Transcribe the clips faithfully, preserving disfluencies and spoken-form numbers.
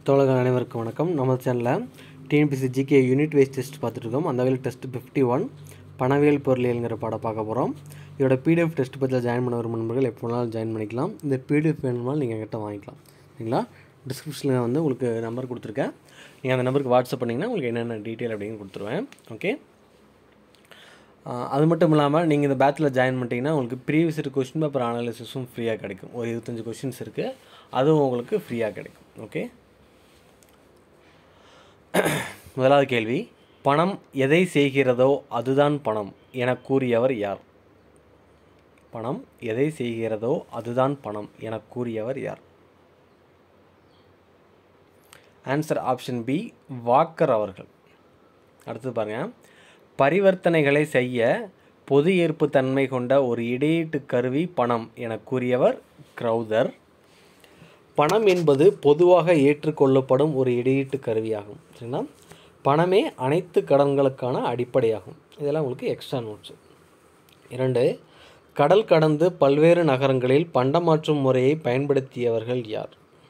தோழர்கள் அனைவருக்கும் வணக்கம். நம்ம சேனலில் T N P S C G K unit wise test பார்த்துட்ருக்கோம். அந்த வகையில் டெஸ்ட் ஃபிஃப்டி ஒன் பணவியல் பொருளியல்ங்கிற பாடம் பார்க்க போகிறோம். இதோட பிடிஎஃப் டெஸ்ட் பற்றியில் ஜாயின் பண்ண வரும் நண்பர்கள் எப்போ வேணாலும் ஜாயின் பண்ணிக்கலாம். இந்த பிடிஎஃப் வேணுமாலும் நீங்கள் என்கிட்ட வாங்கிக்கலாம். சரிங்களா? டிஸ்கிரிப்ஷனில் வந்து உங்களுக்கு நம்பர் கொடுத்துருக்கேன். நீங்கள் அந்த நம்பருக்கு வாட்ஸ்அப் பண்ணிங்கன்னா உங்களுக்கு என்னென்ன டீட்டெயில் அப்படின்னு கொடுத்துருவேன். ஓகே, அது மட்டும் இல்லாமல் நீங்கள் இந்த பேட்சில் ஜாயின் பண்ணிட்டீங்கன்னா உங்களுக்கு ப்ரீவியஸ் இயர் கொஸ்டின் பேப்பர் அனாலிசிஸும் ஃப்ரீயாக கிடைக்கும். ஒரு இருபத்தஞ்சி கொஸ்டின்ஸ் இருக்குது, அதுவும் உங்களுக்கு ஃப்ரீயாக கிடைக்கும். ஓகே, முதலாவது கேள்வி, பணம் எதை செய்கிறதோ அதுதான் பணம் என கூறியவர் யார்? பணம் எதை செய்கிறதோ அதுதான் பணம் என கூறியவர் யார்? ஆன்சர் ஆப்ஷன் பி, வாக்கர் அவர்கள். அடுத்து பாருங்கள், பரிவர்த்தனைகளை செய்ய பொது ஏற்பு தன்மை கொண்ட ஒரு இடையீட்டு கருவி பணம் என கூறியவர் கிரௌதர். பணம் என்பது பொதுவாக ஏற்றுக்கொள்ளப்படும் ஒரு இடையீட்டு கருவியாகும். சரிங்களா? பணமே அனைத்து கடன்களுக்கான அடிப்படையாகும். இதெல்லாம் உங்களுக்கு எக்ஸ்ட்ரா நோட்ஸு. இரண்டு, கடல் கடந்து பல்வேறு நகரங்களில் பண்டமாற்றும் முறையை பயன்படுத்தியவர்கள் யார்?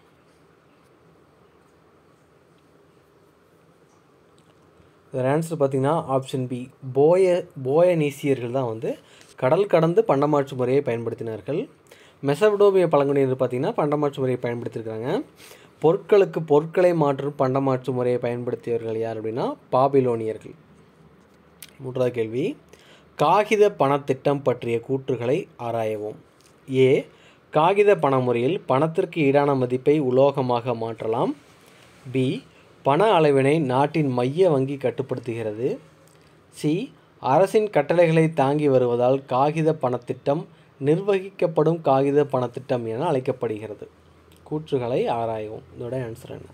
இதோட ஆன்சர் பார்த்திங்கன்னா ஆப்ஷன் பி, போய போயனீசியர்கள் தான் வந்து கடல் கடந்து பண்டமாற்று முறையை பயன்படுத்தினார்கள். மெசபடோமிய பழங்குடியினர் பார்த்திங்கன்னா பண்டமாற்று முறையை பயன்படுத்தியிருக்கிறாங்க. பொருட்களுக்கு பொருட்களை மாற்றும் பண்டமாற்று முறையை பயன்படுத்தியவர்கள் யார் அப்படின்னா பாபிலோனியர்கள். மூன்றாவது கேள்வி, காகித பணத்திட்டம் பற்றிய கூற்றுகளை ஆராயவும். ஏ, காகித பண முறையில் பணத்திற்கு ஈடான மதிப்பை உலோகமாக மாற்றலாம். பி, பண அளவினை நாட்டின் மைய வங்கி கட்டுப்படுத்துகிறது. சி, அரசின் கட்டளைகளை தாங்கி வருவதால் காகித பணத்திட்டம் நிர்வகிக்கப்படும் காகித பணத்திட்டம் என அழைக்கப்படுகிறது. கூற்றுகளை ஆராயவும். இதோட ஆன்சர் என்ன?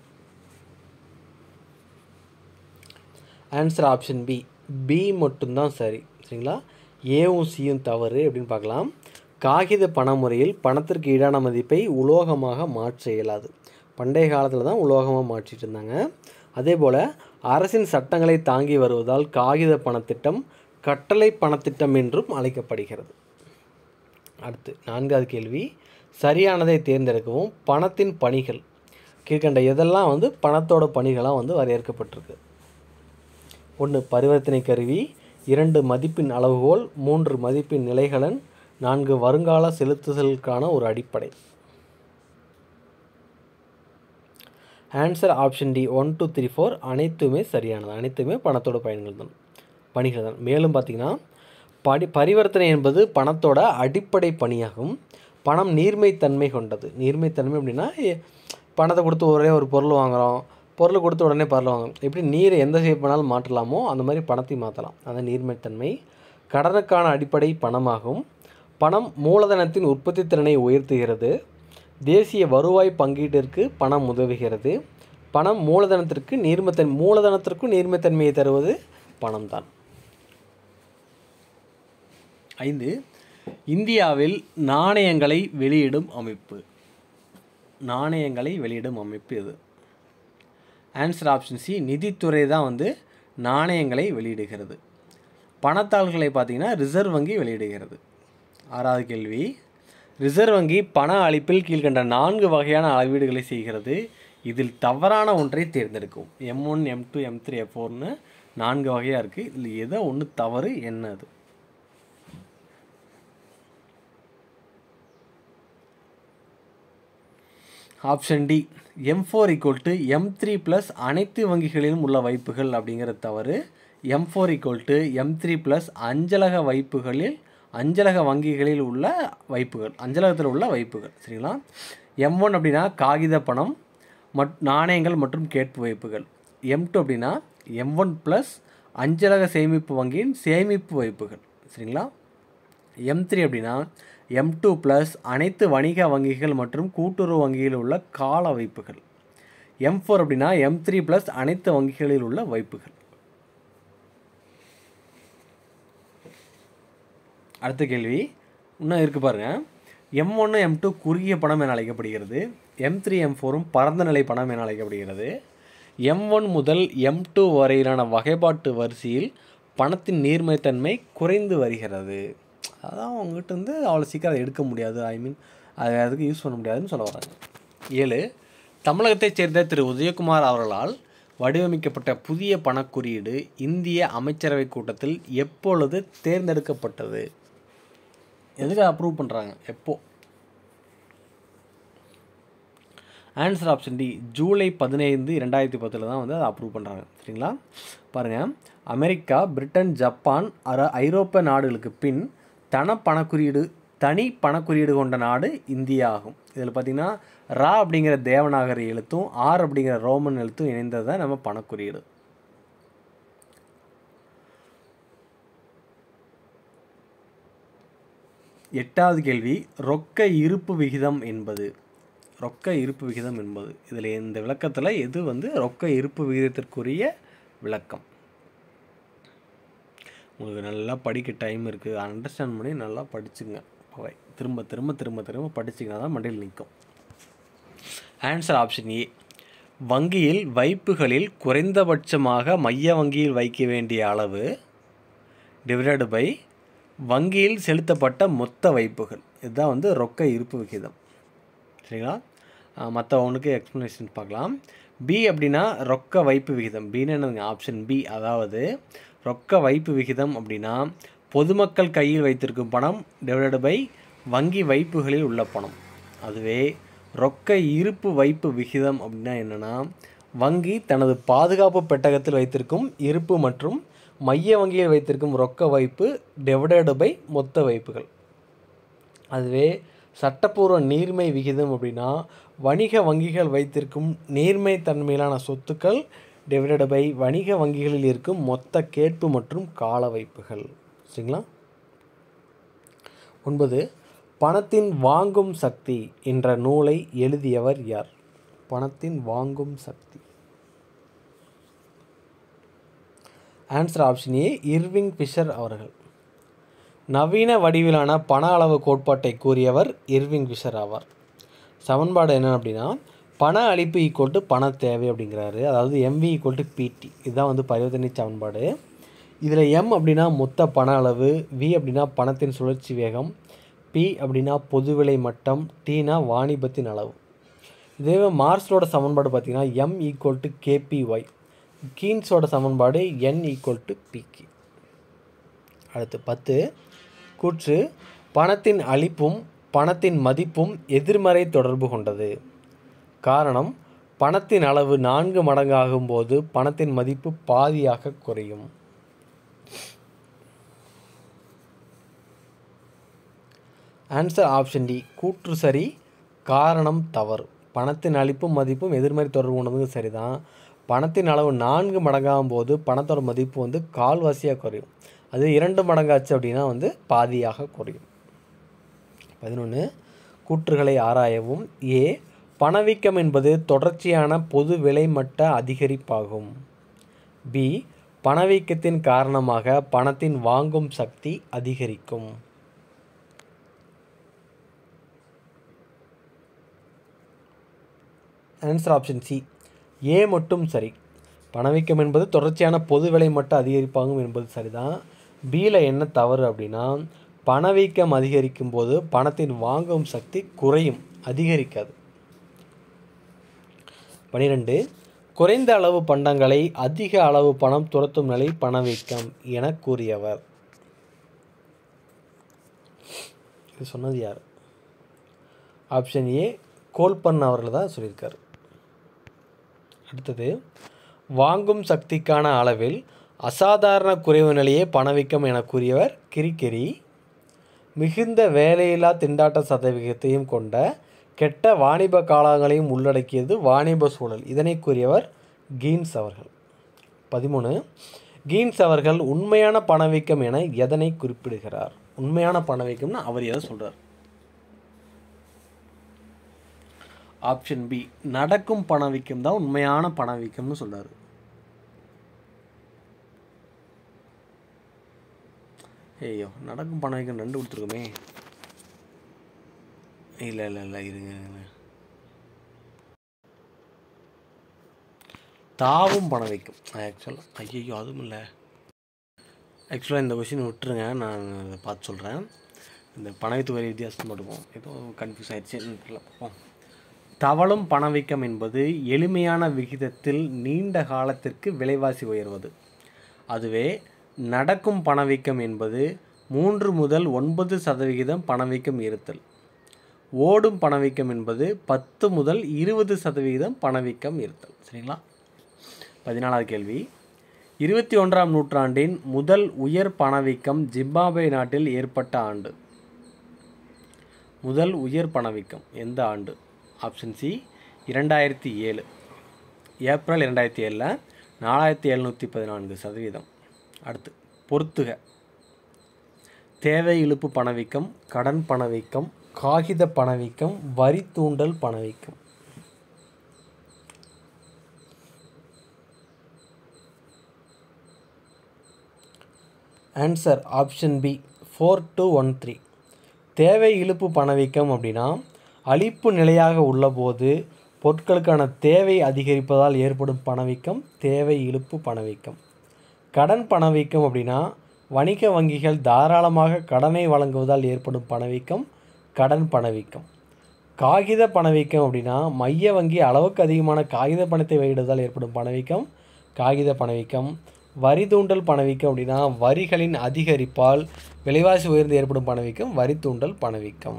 ஆன்சர் ஆப்ஷன் பி, பி மட்டும்தான் சரி. சரிங்களா? ஏவும் சியும் தவறு அப்படின்னு பார்க்கலாம். காகித பண முறையில் பணத்திற்கு ஈடான மதிப்பை உலோகமாக மாற்ற இயலாது. பண்டைய காலத்தில் தான் உலோகமாக மாற்றிட்டு இருந்தாங்க. அதே போல் அரசின் சட்டங்களை தாங்கி வருவதால் காகித பணத்திட்டம் கட்டளை பணத்திட்டம் என்றும் அழைக்கப்படுகிறது. அடுத்து நான்காவது கேள்வி, சரியானதை தேர்ந்தெடுக்கவும். பணத்தின் பணிகள் கீழ்கண்ட எதெல்லாம் வந்து பணத்தோட பணிகளாக வந்து வரையறுக்கப்பட்டிருக்கு? ஒன்று, பரிவர்த்தனை கருவி. இரண்டு, மதிப்பின் அளவுகோல். மூன்று, மதிப்பின் நிலைகளன். நான்கு, வருங்கால செலுத்துதலுக்கான ஒரு அடிப்படை. Answer option D, one two three four அனைத்துமே சரியானது. அனைத்துமே பணத்தோட பயன்கள் தான், பணிகள் தான். மேலும் பார்த்திங்கன்னா படி பரிவர்த்தனை என்பது பணத்தோட அடிப்படை பணியாகும். பணம் நீர்மைத்தன்மை கொண்டது. நீர்மைத்தன்மை அப்படின்னா பணத்தை கொடுத்து ஒரே ஒரு பொருள் வாங்குகிறோம், பொருள் கொடுத்து உடனே பொருள் வாங்குறோம். எப்படி நீரை எந்த ஷேப் பண்ணாலும் மாற்றலாமோ அந்த மாதிரி பணத்தை மாற்றலாம். அதான் நீர்மைத்தன்மை. கடனுக்கான அடிப்படை பணமாகும். பணம் மூலதனத்தின் உற்பத்தி திறனை உயர்த்துகிறது. தேசிய வருவாய் பங்கீட்டிற்கு பணம் உதவுகிறது. பணம் மூலதனத்திற்கு நீர்மைத்தன் மூலதனத்திற்கும் நீர்மைத்தன்மையை தருவது பணம் தான். ஐந்து, இந்தியாவில் நாணயங்களை வெளியிடும் அமைப்பு. நாணயங்களை வெளியிடும் அமைப்பு எது? ஆன்சர் ஆப்ஷன் சி, நிதித்துறை தான் வந்து நாணயங்களை வெளியிடுகிறது. பணத்தாள்களை பார்த்திங்கன்னா ரிசர்வ் வங்கி வெளியிடுகிறது. ஆறாவது கேள்வி, ரிசர்வ் வங்கி பண அளிப்பில் கீழ்கண்ட நான்கு வகையான அளவீடுகளை செய்கிறது. இதில் தவறான ஒன்றை தேர்ந்தெடுக்கும். M one M two M three F ஃபோர்னு நான்கு வகையாக இருக்குது. இதில் எதோ ஒன்று தவறு, என்ன அது? Option D, M four equal to M three plus அனைத்து வங்கிகளிலும் உள்ள வைப்புகள் அப்படிங்கிறது தவறு. M four equal to M three plus அஞ்சலக வைப்புகளில் அஞ்சலக வங்கிகளில் உள்ள வைப்புகள், அஞ்சலகத்தில் உள்ள வைப்புகள். சரிங்களா? எம் ஒன் அப்படின்னா காகித பணம் மட் நாணயங்கள் மற்றும் கேட்பு வைப்புகள். எம் டூ அப்படின்னா எம் ஒன் ப்ளஸ் அஞ்சலக சேமிப்பு வங்கியின் சேமிப்பு வைப்புகள். சரிங்களா? எம் த்ரீ அப்படின்னா எம் டூ ப்ளஸ் அனைத்து வணிக வங்கிகள் மற்றும் கூட்டுறவு வங்கியில் உள்ள கால வைப்புகள். எம் ஃபோர் அப்படின்னா எம் த்ரீ ப்ளஸ் அனைத்து வங்கிகளில் உள்ள வைப்புகள். அடுத்த கேள்வி இன்னும் இருக்குது பாருங்கள். எம் ஒன்று எம் டூ குறுகிய பணம் என அழைக்கப்படுகிறது. எம் த்ரீ எம் ஃபோரும் பரந்த நிலை பணம் என அழைக்கப்படுகிறது. எம் ஒன் முதல் எம் டூ வரையிலான வகைப்பாட்டு வரிசையில் பணத்தின் நீர்மைத்தன்மை குறைந்து வருகிறது. அதான் அவங்ககிட்ட வந்து அவ்வளோ சீக்கிரம் அதை எடுக்க முடியாது, ஐ மீன் அதை அதுக்கு யூஸ் பண்ண முடியாதுன்னு சொல்ல வராங்க. ஏழு, தமிழகத்தைச் சேர்ந்த திரு உதயகுமார் அவர்களால் வடிவமைக்கப்பட்ட புதிய பணக்குறியீடு இந்திய அமைச்சரவை கூட்டத்தில் எப்பொழுது தேர்ந்தெடுக்கப்பட்டது? எதுக்கு அப்ரூவ் பண்ணுறாங்க? எப்போ? ஆன்சர் ஆப்ஷன் டி, ஜூலை பதினைந்து இரண்டாயிரத்தி பத்தில் தான் வந்து அதை அப்ரூவ் பண்ணுறாங்க. சரிங்களா? பாருங்கள், அமெரிக்கா, பிரிட்டன், ஜப்பான், அர ஐரோப்பிய நாடுகளுக்கு பின் தன பணக்குறியீடு தனி பணக்குறியீடு கொண்ட நாடு இந்தியா ஆகும். இதில் பார்த்திங்கன்னா ரா அப்படிங்கிற தேவநாகரி எழுத்தும் ஆர் அப்படிங்கிற ரோமன் எழுத்தும் இணைந்தது தான் நம்ம பணக்குறியீடு. எட்டாவது கேள்வி, ரொக்க இருப்பு விகிதம் என்பது ரொக்க இருப்பு விகிதம் என்பது இதில் இந்த விளக்கத்தில் எது வந்து ரொக்க இருப்பு விகிதத்திற்குரிய விளக்கம்? உங்களுக்கு நல்லா படிக்க டைம் இருக்குது, அண்டர்ஸ்டாண்ட் பண்ணி நல்லா படிச்சுங்க. திரும்ப திரும்ப திரும்ப திரும்ப படிச்சிங்கன்னா தான் மண்டையில் நிற்கும். ஆன்சர் ஆப்ஷன் ஏ, வங்கியில் வைப்புகளில் குறைந்தபட்சமாக மைய வங்கியில் வைக்க வேண்டிய அளவு டிவைடட் பை வங்கியில் செலுத்தப்பட்ட மொத்த வைப்புகள். இதுதான் வந்து ரொக்க இருப்பு விகிதம். சரிங்களா? மற்ற ஒன்றுக்கு எக்ஸ்ப்ளனேஷன் பார்க்கலாம். பி அப்படின்னா ரொக்க வைப்பு விகிதம். பின்னு என்னதுங்க? ஆப்ஷன் பி, அதாவது ரொக்க வைப்பு விகிதம் அப்படின்னா பொதுமக்கள் கையில் வைத்திருக்கும் பணம் டிவைடட் பை வங்கி வைப்புகளில் உள்ள பணம். அதுவே ரொக்க இருப்பு வைப்பு விகிதம் அப்படின்னா என்னென்னா வங்கி தனது பாதுகாப்பு பெட்டகத்தில் வைத்திருக்கும் இருப்பு மற்றும் மைய வங்கியில் வைத்திருக்கும் ரொக்க வைப்பு டிவைடட் பை மொத்த வைப்புகள். அதுவே சட்டப்பூர்வ நீர்மை விகிதம் அப்படின்னா வணிக வங்கிகள் வைத்திருக்கும் நீர்மை தன்மையிலான சொத்துக்கள் டிவைடட் பை வணிக வங்கிகளில் இருக்கும் மொத்த கேட்பு மற்றும் கால வைப்புகள். சரிங்களா? ஒன்பது, பணத்தின் வாங்கும் சக்தி என்ற நூலை எழுதியவர் யார்? பணத்தின் வாங்கும் சக்தி. Answer option A, Irving Fisher அவர்கள். நவீன வடிவிலான பண அளவு கோட்பாட்டை கூறியவர் இர்விங் ஃபிஷர் ஆவார். சமன்பாடு என்ன அப்படின்னா பண அளிப்பு ஈக்குவல் டு பண தேவை அப்படிங்கிறாரு. அதாவது எம்வி ஈக்குவல் டு பிடி. இதுதான் வந்து பரிவர்த்தனை சமன்பாடு. இதில் எம் அப்படின்னா மொத்த பண அளவு, வி அப்படின்னா பணத்தின் சுழற்சி வேகம், பி அப்படின்னா பொதுவிலை மட்டம், டீனா வாணிபத்தின் அளவு. இதே மார்க்ஸோட சமன்பாடு பார்த்திங்கன்னா எம் ஈக்குவல் டு கேபிஒய். கீன்ஸோட சமன்பாடு என் ஈக்குவல் டு பிகே. அடுத்து பத்து, கூற்று பணத்தின் அளிப்பும் பணத்தின் மதிப்பும் எதிர்மறை தொடர்பு கொண்டது. காரணம், பணத்தின் அளவு நான்கு மடங்காகும் போது பணத்தின் மதிப்பு பாதியாக குறையும். ஆன்சர் ஆப்ஷன் டி, கூற்று சரி, காரணம் தவறு. பணத்தின் அளிப்பும் மதிப்பும் எதிர்மறை தொடர்பு கொண்டது சரிதான். பணத்தின் அளவு நான்கு மடங்காகும் போது பணத்தோட மதிப்பு வந்து கால்வாசியாக குறையும். அது இரண்டு மடங்காச்சு அப்படின்னா வந்து பாதியாக குறையும். பதினொன்று, கூற்றுகளை ஆராயவும். ஏ, பணவீக்கம் என்பது தொடர்ச்சியான பொது விலைமட்ட அதிகரிப்பாகும். பி, பணவீக்கத்தின் காரணமாக பணத்தின் வாங்கும் சக்தி அதிகரிக்கும். ஆன்சர் ஆப்ஷன் சி, ஏ மட்டும் சரி. பணவீக்கம் என்பது தொடர்ச்சியான பொது விலைமட்ட அதிகரிப்பாகும் என்பது சரிதான். பியில் என்ன தவறு அப்படின்னா பணவீக்கம் அதிகரிக்கும் போது பணத்தின் வாங்கும் சக்தி குறையும், அதிகரிக்காது. பனிரெண்டு, குறைந்த அளவு பண்டங்களை அதிக அளவு பணம் துரத்தும் நிலை பணவீக்கம் என கூறியவர். இது சொன்னது யார்? ஆப்ஷன் ஏ, கோல்பன் அவர்கள் தான் சொல்லியிருக்காரு. அடுத்தது, வாங்கும் சக்திக்கான அளவில் அசாதாரண குறைவு நிலையே பணவீக்கம் என கூறியவர் கிரிக்கெரி. மிகுந்த வேலையில்லா திண்டாட்ட சதவிகிதத்தையும் கொண்ட கெட்ட வாணிப காலங்களையும் உள்ளடக்கியது வாணிப சூழல். இதனை கூறியவர் கீன்ஸ் அவர்கள். பதிமூணு, கீன்ஸ் அவர்கள் உண்மையான பணவீக்கம் என எதனை குறிப்பிடுகிறார்? உண்மையான பணவீக்கம்னா அவர் எதை சொல்கிறார்? ஆப்ஷன் பி, நடக்கும் பணவீக்கம் தான் உண்மையான பணவீக்கம்னு சொல்கிறார். ஐயோ, நடக்கும் பணவீக்கம் ரெண்டு கொடுத்துருக்குமே. இல்லை இல்லை இல்லை இருங்க இருங்க தாவும் பணவீக்கம் ஆக்சுவலாக. ஐயோ அதுவும் இல்லை. ஆக்சுவலாக இந்த கொஷின் விட்டுருங்க, நான் அதை பார்த்து சொல்கிறேன். இந்த பணவீத்து வரி வித்தியாசம் மட்டும் ஏதோ கன்ஃபியூஸ் ஆகிடுச்சு. தவழும் பணவீக்கம் என்பது எளிமையான விகிதத்தில் நீண்ட காலத்திற்கு விலைவாசி உயர்வது. அதுவே நடக்கும் பணவீக்கம் என்பது மூன்று முதல் ஒன்பது சதவிகிதம் பணவீக்கம் இருத்தல். ஓடும் பணவீக்கம் என்பது பத்து முதல் இருபது சதவிகிதம் பணவீக்கம் இருத்தல். சரிங்களா? பதினாலாவது கேள்வி, இருபத்தி ஒன்றாம் நூற்றாண்டின் முதல் உயர் பணவீக்கம் ஜிம்பாப்வே நாட்டில் ஏற்பட்ட ஆண்டு. முதல் உயர் பணவீக்கம் எந்த ஆண்டு? ஆப்ஷன் சி இரண்டாயிரத்தி ஏழு. ஏப்ரல் இரண்டாயிரத்தி ஏழில் நாலாயிரத்தி எழுநூற்றி பதினான்கு சதவீதம். அடுத்து பொறுத்துக. தேவை இழுப்பு பணவீக்கம், கடன் பணவீக்கம், காகித பணவீக்கம், வரி தூண்டல் பணவீக்கம். Answer option B four two one three. தேவை இழுப்பு பணவீக்கம் அப்படின்னா அளிப்பு நிலையாக உள்ளபோது பொருட்களுக்கான தேவை அதிகரிப்பதால் ஏற்படும் பணவீக்கம் தேவை இழுப்பு பணவீக்கம். கடன் பணவீக்கம் அப்படின்னா வணிக வங்கிகள் தாராளமாக கடனை வழங்குவதால் ஏற்படும் பணவீக்கம் கடன் பணவீக்கம். காகித பணவீக்கம் அப்படின்னா மைய வங்கி அளவுக்கு அதிகமான காகித பணத்தை வெளியிடுவதால் ஏற்படும் பணவீக்கம் காகித பணவீக்கம். வரி தூண்டல் பணவீக்கம் அப்படின்னா வரிகளின் அதிகரிப்பால் விலைவாசி உயர்ந்து ஏற்படும் பணவீக்கம் வரி தூண்டல் பணவீக்கம்.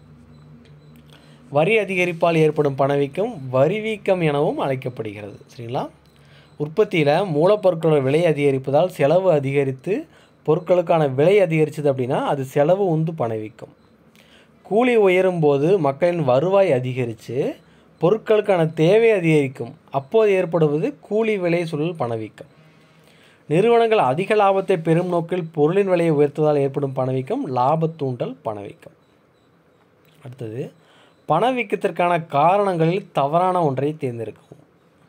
வரி அதிகரிப்பால் ஏற்படும் பணவீக்கம் வரிவீக்கம் எனவும் அழைக்கப்படுகிறது. சரிங்களா? உற்பத்தியில் மூலப்பொருட்களோட விலை அதிகரிப்பதால் செலவு அதிகரித்து பொருட்களுக்கான விலை அதிகரிச்சது அப்படின்னா அது செலவு உந்து பணவீக்கம். கூலி உயரும் போது மக்களின் வருவாய் அதிகரித்து பொருட்களுக்கான தேவை அதிகரிக்கும், அப்போது ஏற்படுவது கூலி விலை சுழல் பணவீக்கம். நிறுவனங்கள் அதிக லாபத்தை பெறும் நோக்கில் பொருளின் விலையை உயர்த்துவதால் ஏற்படும் பணவீக்கம் லாபத்தூண்டல் பணவீக்கம். அடுத்தது பணவீக்கத்திற்கான காரணங்களில் தவறான ஒன்றை தேர்ந்தெடுக்கவும்.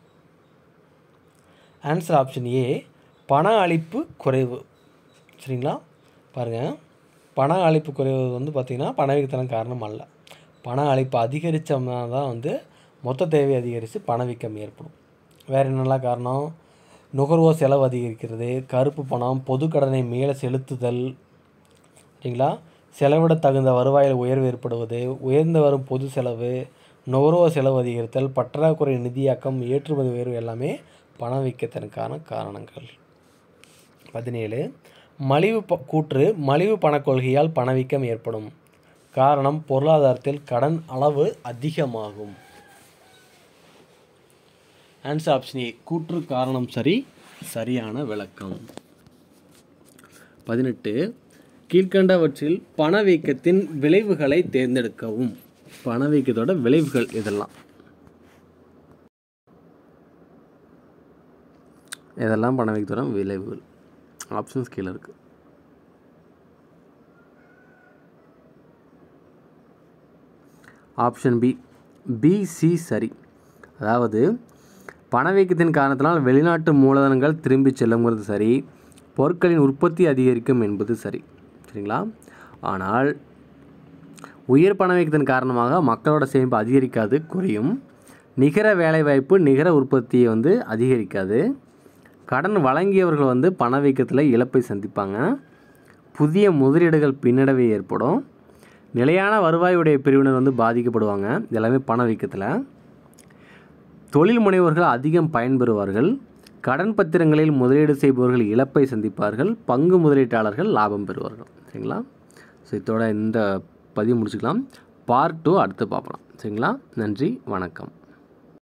ஆன்சர் ஆப்ஷன் ஏ பண அளிப்பு குறைவு. சரிங்களா? பாருங்கள், பண அளிப்பு குறைவு வந்து பார்த்திங்கன்னா பணவீக்கத்தின் காரணம் அல்ல. பண அளிப்பு அதிகரித்தோம்னா தான் வந்து மொத்த தேவை அதிகரித்து பணவீக்கம் ஏற்படும். வேறு என்னெல்லாம் காரணம்? நுகர்வோர் செலவு அதிகரிக்கிறது, கருப்பு பணம், பொது கடனை மேலே செலுத்துதல். சரிங்களா? செலவிட தகுந்த வருவாயில் உயர்வு ஏற்படுவது, உயர்ந்து வரும் பொது செலவு, நுகர்வோர் செலவு அதிகரித்தல், பற்றாக்குறை நிதியாக்கம், ஏற்றுமதி உயர்வு எல்லாமே பணவீக்கத்திற்கான காரணங்கள். பதினேழு மலிவு ப கூற்று மலிவு பணக் கொள்கையால் பணவீக்கம் ஏற்படும். காரணம் பொருளாதாரத்தில் கடன் அளவு அதிகமாகும். ஆன்சர் ஆப்ஷன் ஏ கூற்று காரணம் சரி, சரியான விளக்கம். பதினெட்டு கீழ்கண்டவற்றில் பணவீக்கத்தின் விளைவுகளை தேர்ந்தெடுக்கவும். பணவீக்கத்தோட விளைவுகள் இதெல்லாம் இதெல்லாம் பணவீக்கத்தோட விளைவுகள். ஆப்ஷன்ஸ் கீழே இருக்குது. ஆப்ஷன் பி பி சி சரி. அதாவது பணவீக்கத்தின் காரணத்தினால் வெளிநாட்டு மூலதனங்கள் திரும்பி செல்லுங்கிறது சரி, பொருட்களின் உற்பத்தி அதிகரிக்கும் என்பது சரி. சரிங்களா? ஆனால் உயர் பணவீக்கத்தின் காரணமாக மக்களோட சேமிப்பு அதிகரிக்காது, குறையும். நிகர வேலைவாய்ப்பு நிகர உற்பத்தியை வந்து அதிகரிக்காது. கடன் வழங்கியவர்கள் வந்து பணவீக்கத்தில் இழப்பை சந்திப்பாங்க. புதிய முதலீடுகள் பின்னடைவை ஏற்படும். நிலையான வருவாயுடைய பிரிவினர் வந்து பாதிக்கப்படுவாங்க. எல்லாமே பணவீக்கத்தில். தொழில் முனைவோர்கள் அதிகம் பயன்பெறுவார்கள். கடன் பத்திரங்களில் முதலீடு செய்பவர்கள் இழப்பை சந்திப்பார்கள். பங்கு முதலீட்டாளர்கள் லாபம் பெறுவார்கள். சரிங்களா? ஸோ இதோட இந்த பதிவு முடிச்சுக்கலாம். பார்ட் டூ அடுத்து பார்க்கலாம். சரிங்களா? நன்றி, வணக்கம்.